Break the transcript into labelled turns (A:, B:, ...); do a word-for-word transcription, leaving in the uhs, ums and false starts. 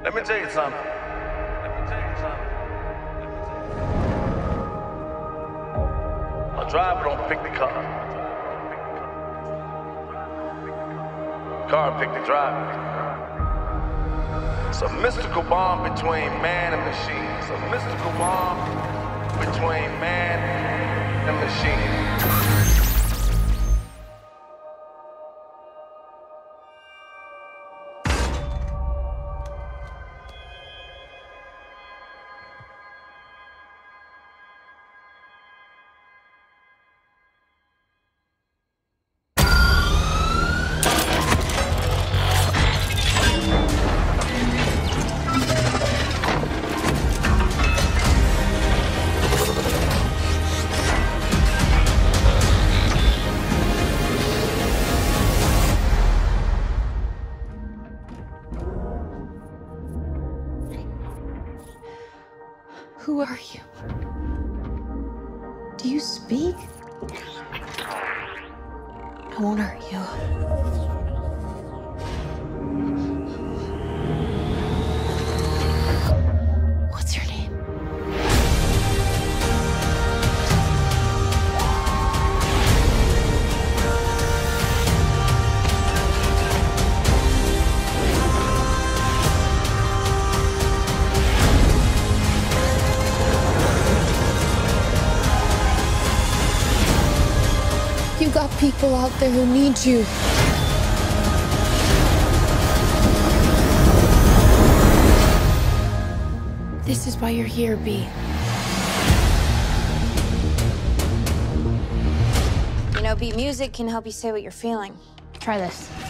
A: Let me tell you something. Let me tell you something. A driver don't pick the car. Car pick the driver. It's a mystical bond between man and machine. It's a mystical bond between man and machine.
B: Who are you? Do you speak? I won't hurt you. What's your name? You got people out there who need you. This is why you're here, Bee.
C: You know, beat music can help you say what you're feeling.
B: Try this.